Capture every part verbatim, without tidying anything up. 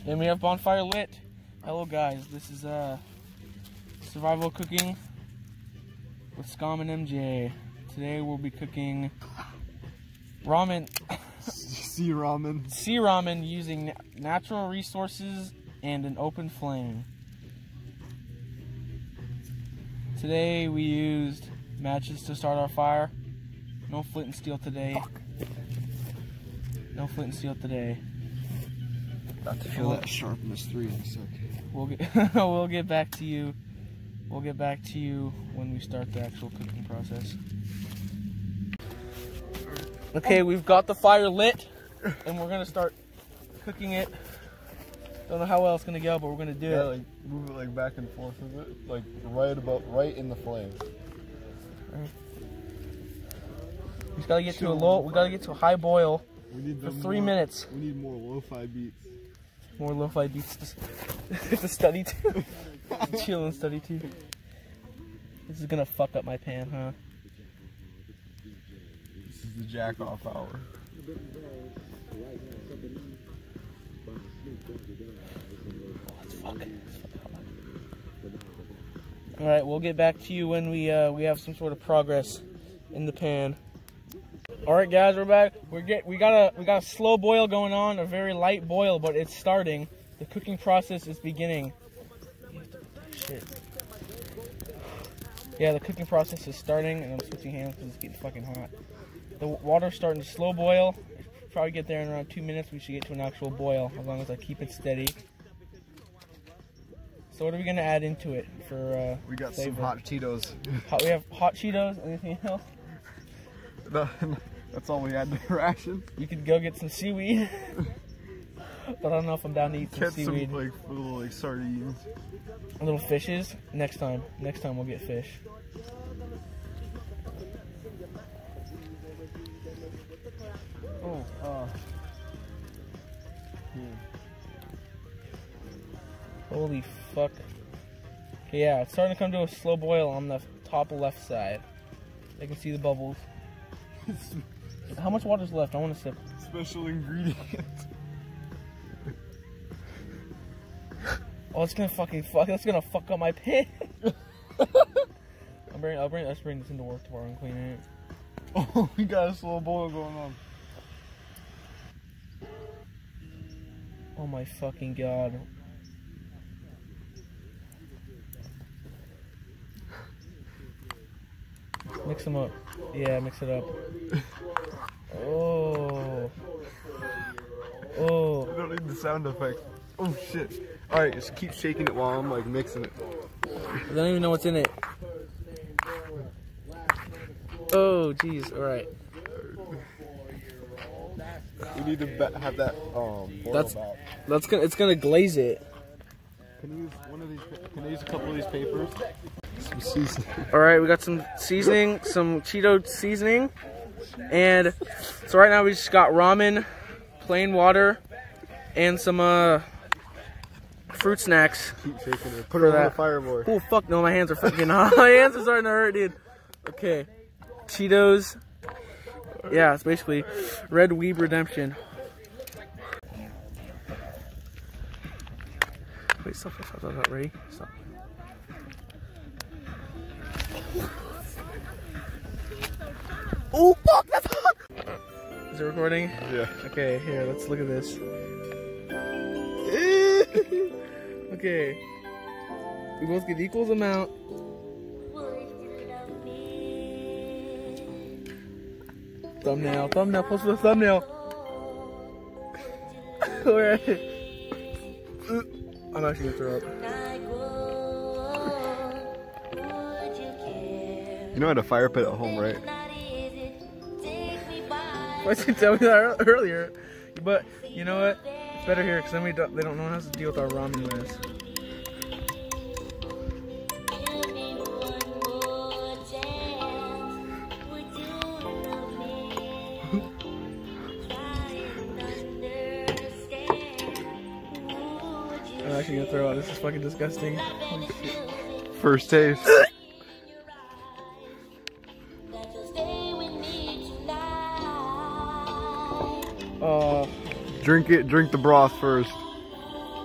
And we have bonfire lit. Hello guys, this is uh, survival cooking with Scum and M J. Today we'll be cooking ramen. Sea ramen. Sea ramen using na natural resources and an open flame. Today we used matches to start our fire. No flint and steel today. Fuck. No flint and steel today. About to feel that sharpness three in a sec. We'll get we'll get back to you. We'll get back to you when we start the actual cooking process. Okay, we've got the fire lit, and we're gonna start cooking it. Don't know how well it's gonna go, but we're gonna do yeah, it. like move it like back and forth with it, like right about right in the flame. Right. We just gotta get to a low. We gotta get to a high boil we need for three more, minutes. We need more lo-fi beats. More lo-fi beats to, to study to. Chill and study to. This is gonna fuck up my pan, huh? This is the jack off hour. All right, we'll get back to you when we uh, we have some sort of progress in the pan. All right, guys, we're back. We get we got a we got a slow boil going on, a very light boil, but it's starting. The cooking process is beginning. Shit. Yeah, the cooking process is starting, and I'm switching hands because it's getting fucking hot. The water's starting to slow boil. Probably get there in around two minutes. We should get to an actual boil as long as I keep it steady. So what are we gonna add into it for? Uh, we got flavor? some hot Cheetos. Hot, we have hot Cheetos. Anything else? No, that's all we had in the ration. You could go get some seaweed, but I don't know if I'm down to eat some Get seaweed. some like little like sardines. Little fishes. Next time. Next time we'll get fish. Oh, uh. Hmm. Holy fuck. Okay, yeah, it's starting to come to a slow boil on the top left side. I can see the bubbles. How much water's left? I want to sip. Special ingredient. Oh, it's gonna fucking fuck. That's gonna fuck up my pan. I'll bring. I'll bring. Let's bring this into work tomorrow and clean it. Oh, we got a slow boil going on. Oh my fucking god. Mix them up. Yeah, mix it up. Oh. Oh. I don't need the sound effects. Oh shit. Alright, just keep shaking it while I'm like mixing it. I don't even know what's in it. Oh, jeez. Alright. We need to have that um boil That's back. that's gonna it's gonna glaze it. Can you use one of these? Can I use a couple of these papers? Some seasoning. All right, we got some seasoning, some Cheeto seasoning, and so right now we just got ramen, plain water, and some uh fruit snacks. Keep shaking it. Put it on that. the fireboard. Oh fuck no, my hands are fucking hot. My hands are starting to hurt, dude. Okay, Cheetos. Yeah, it's basically Dead Weebdemption. Wait, stop, stop, stop, stop, stop, ready? Stop. Oh fuck, that's hot! Is it recording? Yeah. Okay, here, let's look at this. Okay. We both get equal amount. Thumbnail, thumbnail, post with a thumbnail. Alright. I'm actually gonna throw up. You know I had a fire pit at home, right? Why didn't you tell me that earlier? But you know what? It's better here because then we don't, they don't know how to deal with our ramen mess. I'm actually gonna throw out. This is fucking disgusting. Holy shit. First taste. Uh, Drink it. Drink the broth first.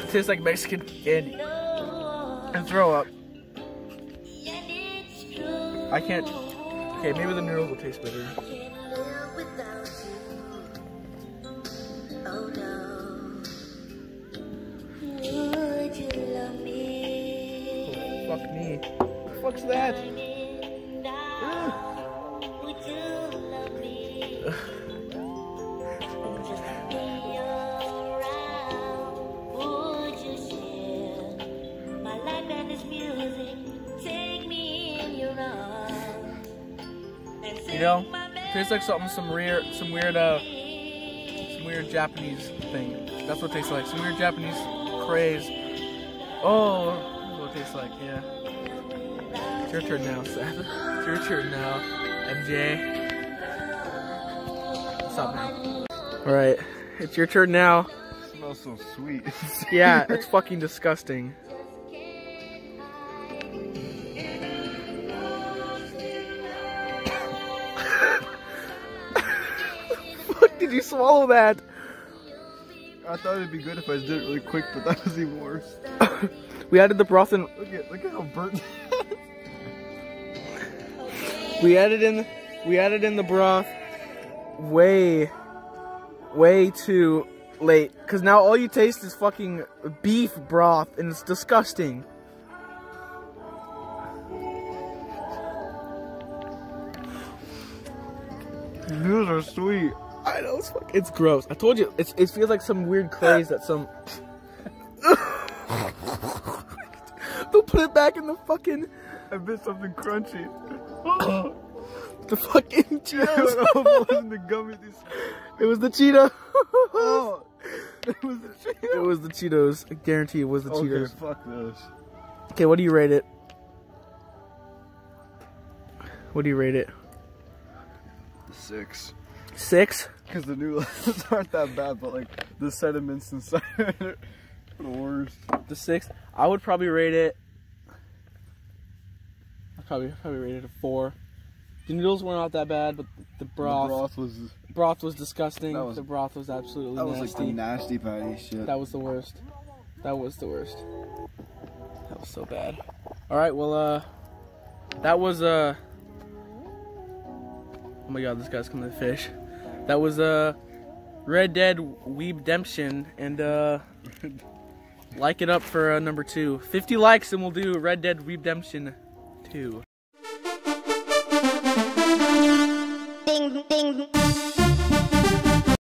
It tastes like Mexican candy. And throw up. I can't. Okay, maybe the noodles will taste better. Oh, fuck me. What the fuck's that? You know, it tastes like something, some weird, some weird, uh, some weird Japanese thing. That's what it tastes like. Some weird Japanese craze. Oh, that's what it tastes like. Yeah. It's your turn now, Seth. It's your turn now, M J. What's up, man? All right, it's your turn now. It smells so sweet. Yeah, it's fucking disgusting. Did you swallow that? I thought it'd be good if I did it really quick, but that was even worse. We added the broth in. Look at look at how burnt. we added in. We added in the broth way, way too late. Cause now all you taste is fucking beef broth, and it's disgusting. These are sweet. I know, it's, fucking, it's gross. I told you, it's, it feels like some weird craze that some... They'll put it back in the fucking... I bit something crunchy. The fucking Cheetos. It wasn't the gummy. It was the Cheetos. Oh, it was the Cheetos. It was the Cheetos. I guarantee it was the okay, Cheetos. Fuck this. Okay, what do you rate it? What do you rate it? Six. Six? Because the noodles aren't that bad, but like the sediments inside are the worst. The six? I would probably rate it. I'd probably probably rate it a four. The noodles were not that bad, but the broth, The broth was. broth was disgusting. That was- the broth was absolutely That was nasty. like the nasty patty shit. That was the worst. That was the worst. That was so bad. All right, well, uh, that was uh. Oh my God, this guy's coming to fish. That was uh, Red Dead Weebdemption, and uh, like it up for uh, number two. fifty likes and we'll do Red Dead Weebdemption two.